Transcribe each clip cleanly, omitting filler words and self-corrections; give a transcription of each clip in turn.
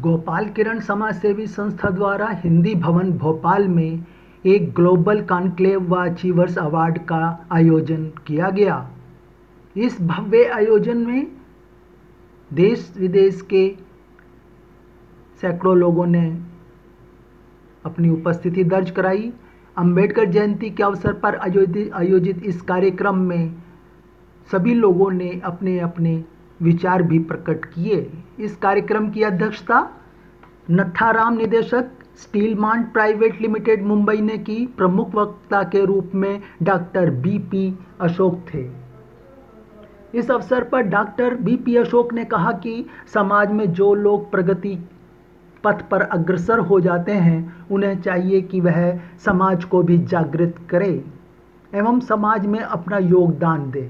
गोपाल किरण समाज सेवी संस्था द्वारा हिंदी भवन भोपाल में एक ग्लोबल कॉन्क्लेव व अचीवर्स अवार्ड का आयोजन किया गया। इस भव्य आयोजन में देश विदेश के सैकड़ों लोगों ने अपनी उपस्थिति दर्ज कराई। अंबेडकर जयंती के अवसर पर आयोजित इस कार्यक्रम में सभी लोगों ने अपने अपने विचार भी प्रकट किए। इस कार्यक्रम की अध्यक्षता नथाराम निदेशक steel mart private limited Mumbai ने की। प्रमुख वक्ता के रूप में डॉक्टर बीपी अशोक थे। इस अवसर पर डॉक्टर बीपी अशोक ने कहा कि समाज में जो लोग प्रगति पथ पर अग्रसर हो जाते हैं उन्हें चाहिए कि वह समाज को भी जागृत करे एवं समाज में अपना योगदान दे।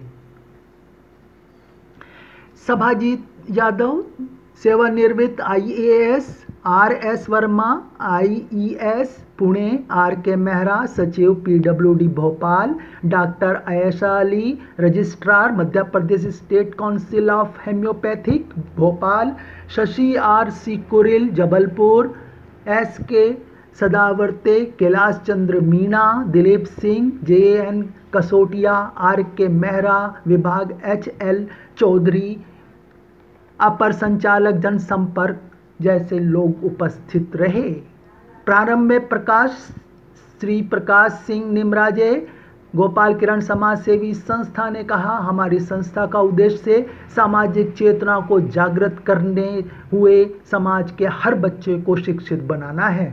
सभाजीत यादव सेवानिवृत्त IAS, RS Verma IES Pune, RK Mehra सचिव PWD Bhopal, doctor Ayesha Ali registrar Madhya Pradesh state council of homeopathic Bhopal, Shashi RC Kuril Jabalpur, SK Sadavarte, Kailash Chandra Meena, Dilip Singh, JN Kasotia, RK Mehra, विभाग HL चौधरी, अपर संचालक जनसंपर्क जैसे लोग उपस्थित रहे। प्रारंभ में श्री प्रकाश सिंह निमराजे गोपाल किरण समाज सेवी संस्था ने कहा, हमारी संस्था का उद्देश्य सामाजिक चेतना को जागृत करने हुए समाज के हर बच्चे को शिक्षित बनाना है।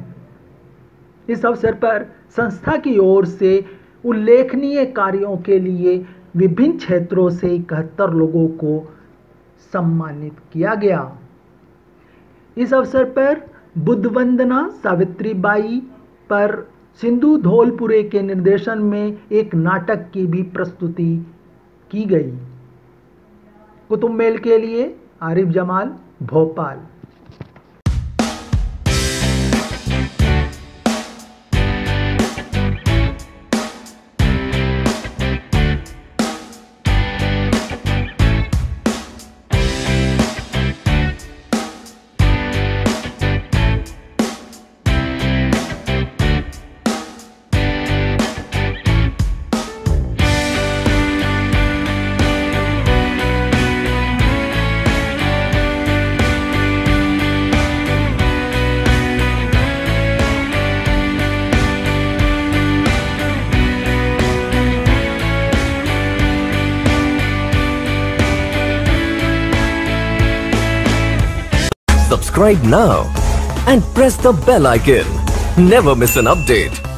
इस अवसर पर संस्था की ओर से उल्लेखनीय कार्यों के लिए विभिन्न क्षेत्रों से 71 लोगों को सम्मानित किया गया। इस अवसर पर बुद्ध वंदना सावित्रीबाई पर सिंधु धौलपुरे के निर्देशन में एक नाटक की भी प्रस्तुति की गई। कुतुब मेल के लिए Arif Jamal, Bhopal. Subscribe now and press the bell icon. Never miss an update.